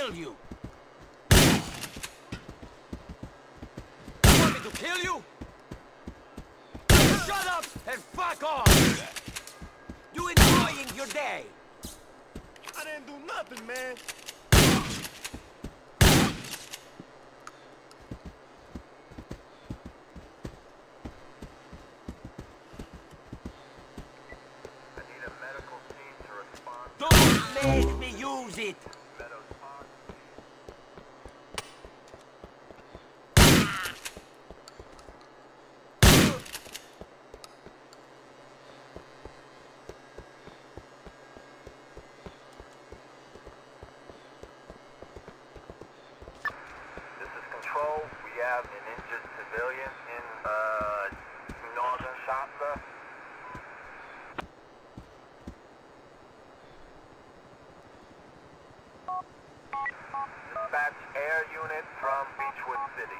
kill you! You want me to kill you? Shut up and fuck off! You enjoying your day? I didn't do nothing, man. I need a medical team to respond. Don't make me use it! We have an injured civilian in northern Shasta. Dispatch air unit from Beechwood City.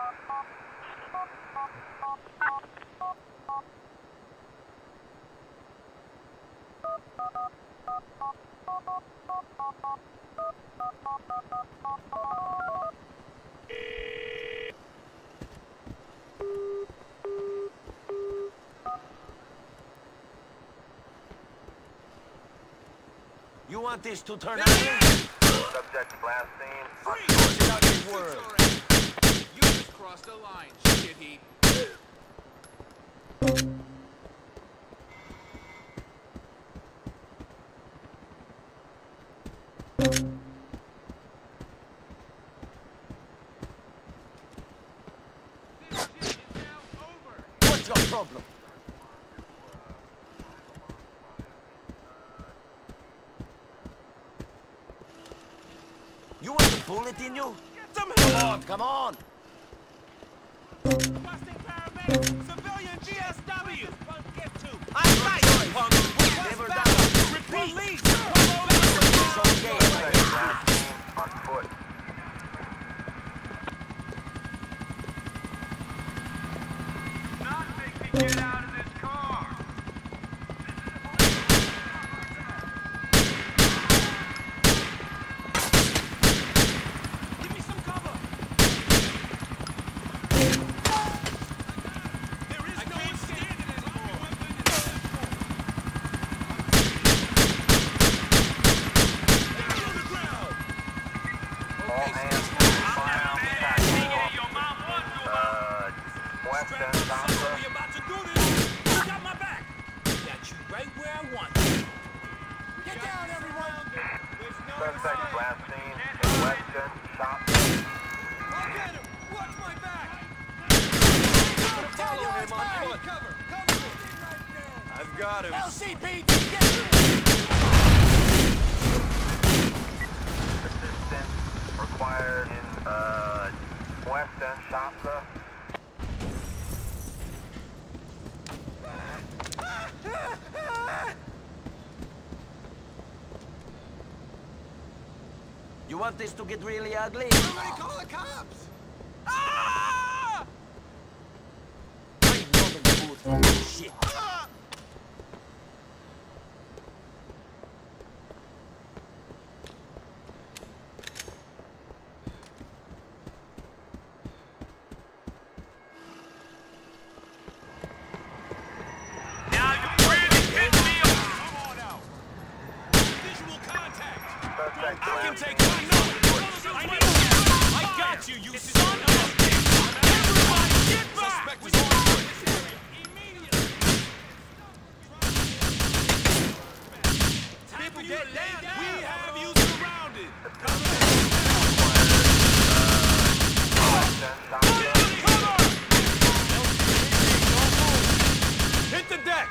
You want this to turn out? Subject last seen. Without a word. You just crossed the line, shithead. This shit is now over. What's your problem? You want a bullet in you? Come on! Busting paramedics, civilian GSW. Get to. I'm right, punk! Never done. Repeat. Police. It's okay. Subject last seen on foot. Not make me get out of this car. Give me some cover. There is no one standing anymore. Down on the ground. All hands Western Shasta. We about to do this. You got my back. Got you right where I want you. Get down, everyone. Suspect last seen in Western Shasta. I'll get him. Watch my back. Follow him on foot. Cover me. I've got him. LCPD, get him. Assistance required in Western Shasta. You want this to get really ugly? Somebody call the cops. Ah! I know the mood for this shit. Now you really piss me off. Come on out. Visual contact. Suspect I can last take seen one. I got you, you son of a bitch. Everybody get back. Suspect is on foot. Immediately. People get down. We have you surrounded. Western Shasta. Hit the deck.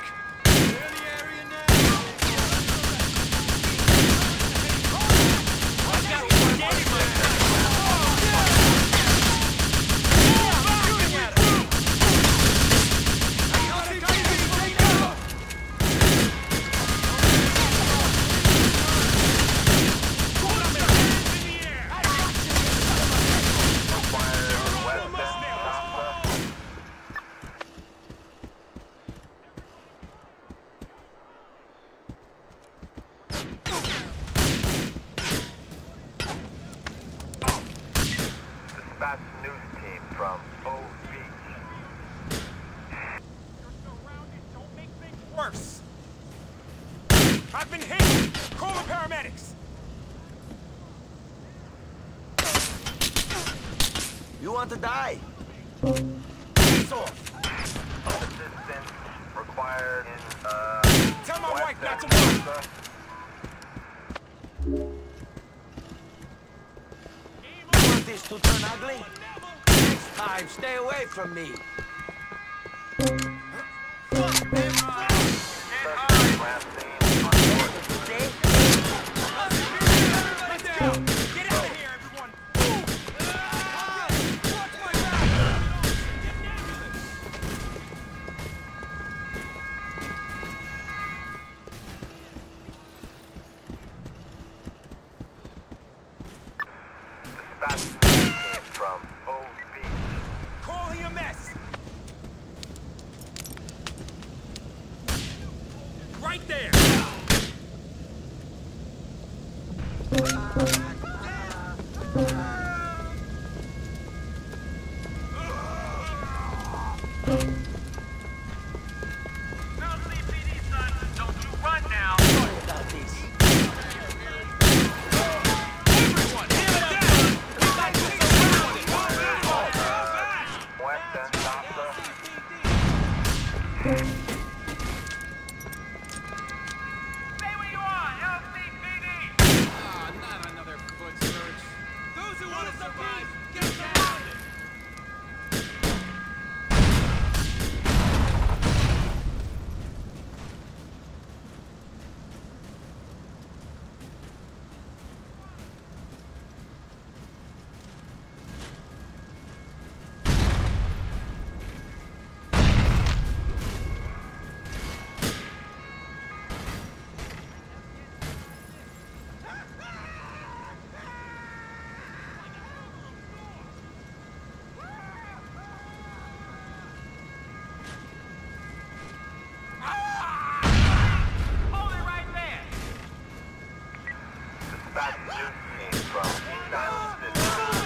I got one. from Old Beach. You're surrounded. Don't make things worse. I've been hit. Call the paramedics. You want to die? Piss off. Assistance required in, Tell my wife not to Western worry. Shasta. You want this to turn ugly? Next time, stay away from me. Fuck, man, fuck. Suspect last seen on North. Today? Get down. Get out of here, everyone. Move. Watch my back. Get down. Dispatch came from Old Beach. Call EMS. Right there. LCPD, son. Don't you run now. Sorry about this. Everyone, hands down. We got you surrounded. Western Shasta. Stay where you are, LCPD. Ah, not another foot search. Those who want to survive, get surrounded. Hold it right there. Dispatch news came from East Island City.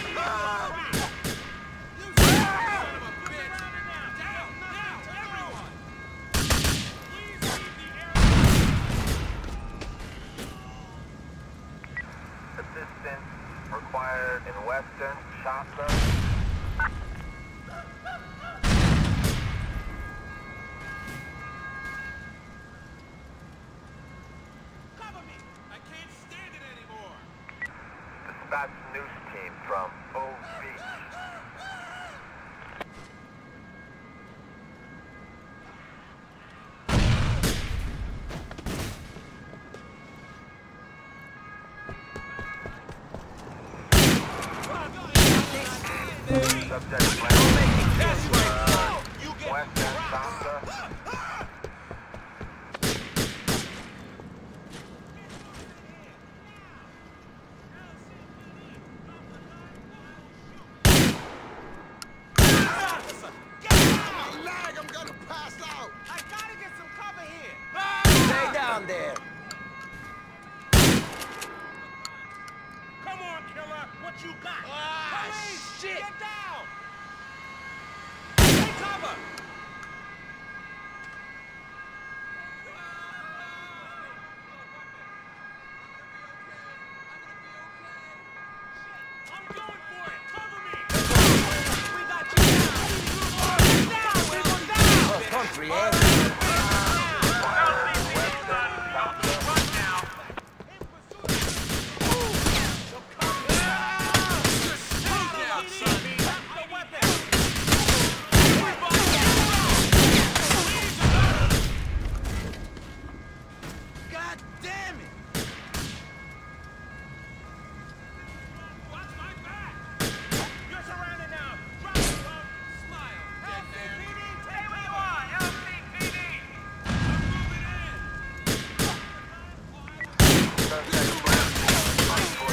Assistance required in Western Shasta. Cover me! I can't stand it anymore! Dispatch news team from Old Beach. Subject Western Shasta. I'm gonna pass out! I gotta get some cover here! Stay down there. Come on, killer! What you got? Police! shit. Get down! Take cover! I'm going for it! Cover me! We got you down! Get down! We're down! Oh, country, eh? LCPD, son. Don't you run now. God damn it! Watch my back! You're surrounded now! Drop it, punk! Smile, LCPD, Stay where you are, LCPD. I'm moving in! Suspect last seen on North.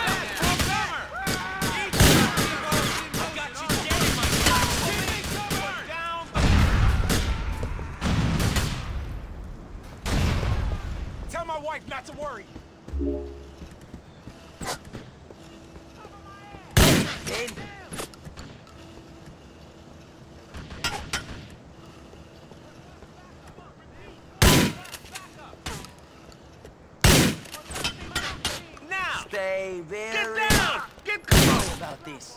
Tell my wife not to worry. In. stay very Get down! Get calm about this.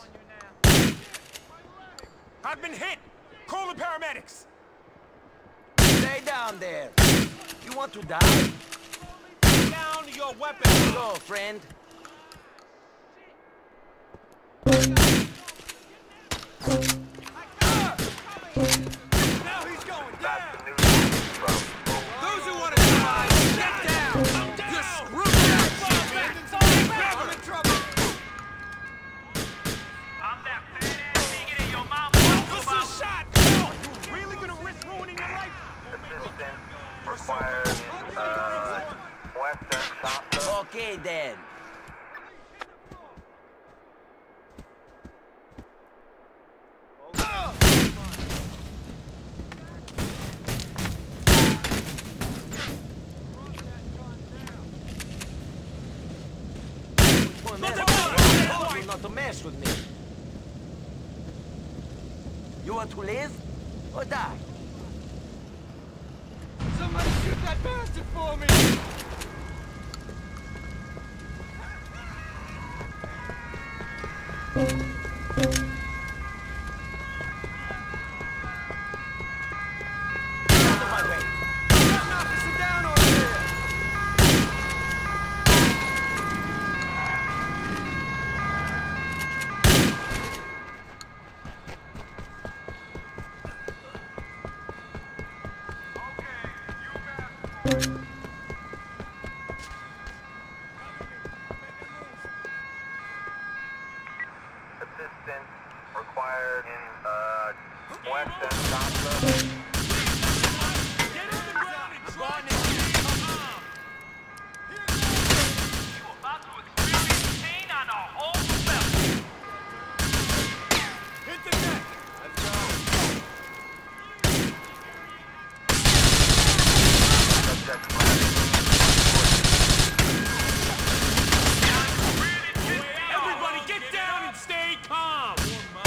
I've been hit! Call the paramedics! Stay down there. You want to die? Down your weapon! Go, friend. Now he's going down! That's the news team from Those who want to survive, get down! You're screwed now! I'm in trouble! I'm that fat-ass bigot in your mama. What's the shot? You really gonna risk ruining your life? assistance required in Western Shasta. Okay, then. Not to mess with me. You want to live or die? Somebody shoot that bastard for me! Out of my way. Stop knocking some down over there! Assistance required in Western Shasta. Get on the ground and try to You about to experience pain on a whole level. hit the neck! Subject flagged. Everybody get down and stay calm!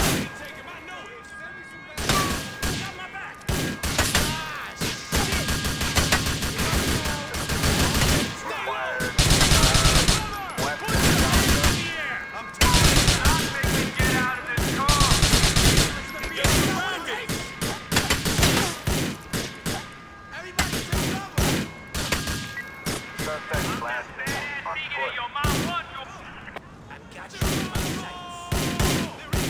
Required Western Shasta. Not make me get out of this car. Suspect last Fat-ass seen on bigot in foot. your mama. I've got you in my sights.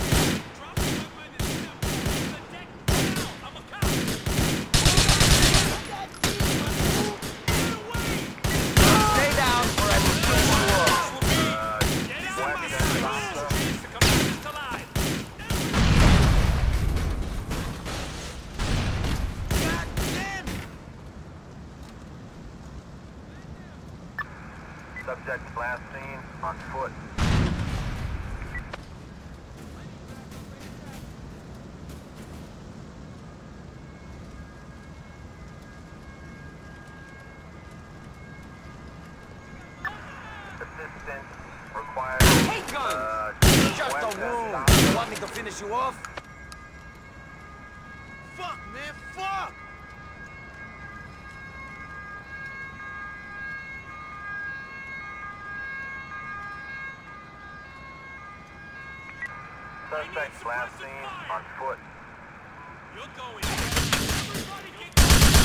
Stay down or I will kill you all. Western Shasta. Subject last seen on foot. Assistance required. Hey, gun! Just a Western wound. Shasta. You want me to finish you off? Fuck, man, fuck! Suspect last seen on foot. You're going. Everybody get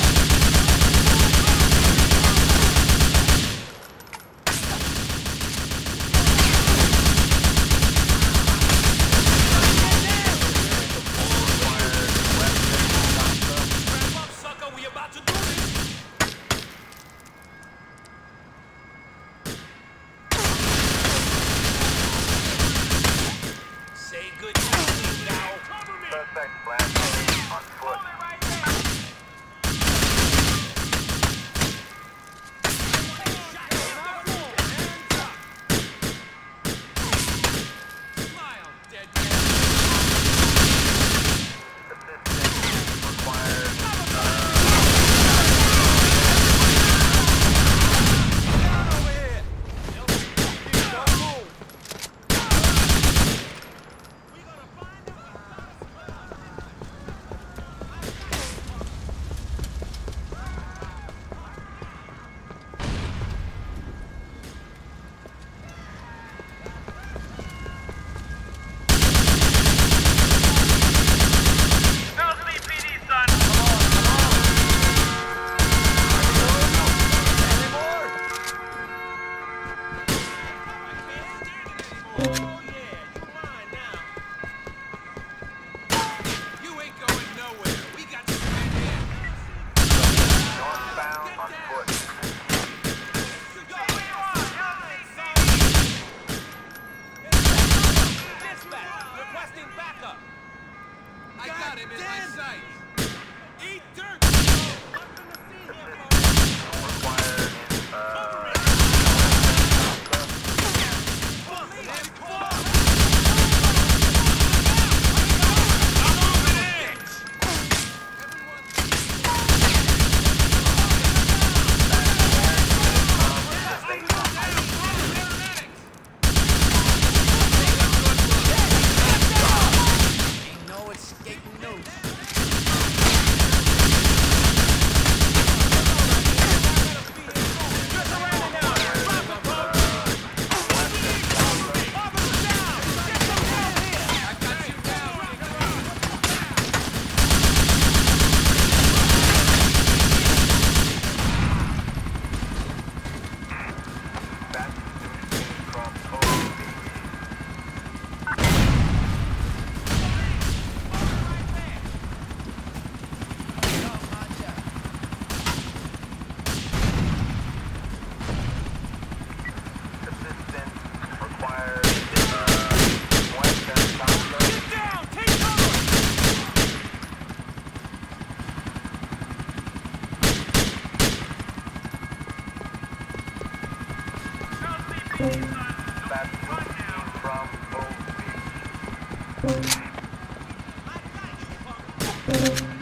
Wrap up, sucker. We about to do this. Say good night now. Cover me. Suspect last seen on foot. Smile, dead. Assistance required. Down over here. Don't move. We gotta find him. him in my sight. Eat dirt! That's from Old Beach.